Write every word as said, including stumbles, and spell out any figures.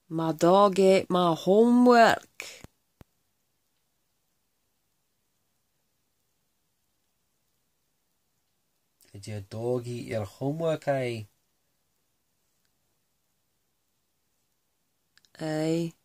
My dog ate my homework. Did your dog eat your homework, aye? Aye.